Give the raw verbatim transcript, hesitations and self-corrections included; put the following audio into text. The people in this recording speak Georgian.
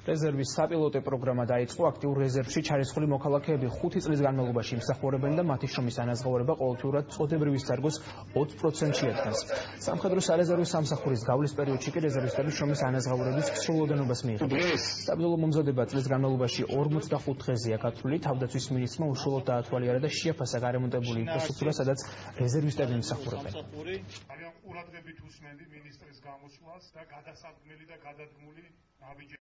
რეზერვის საპილოტო პროგრამა დაიწყო, აქტიურ რეზერვში ჩარისხული მოქალაქეები ხუთი წლის განმავლობაში იმსახურებენ და მათი შრომის ანაზღაურება ყოველთვიურად წოდებრივი სარგოს ოცი პროცენტში ეთქავს. სამხედრო სარეზერვო სამსახურის გავლის პერიოდში კი რეზერვისტების შრომის ანაზღაურების სრულოდენობას მიიღებენ. საბრძოლო მომზადება წლის განმავლობაში ორმოცდახუთ დღეზეა გათვლილი. თავდაცვის მინისტრმა უშუალოდ დაათვალიერა და შეაფასა გარემონტებული ინფრასტრუქტურა, სადაც რეზერვისტები იმსახურებენ. ძალიან ყურადღებით უსმენდი მინისტრის გამოსვლას და გადასარგმელი და გადადგმული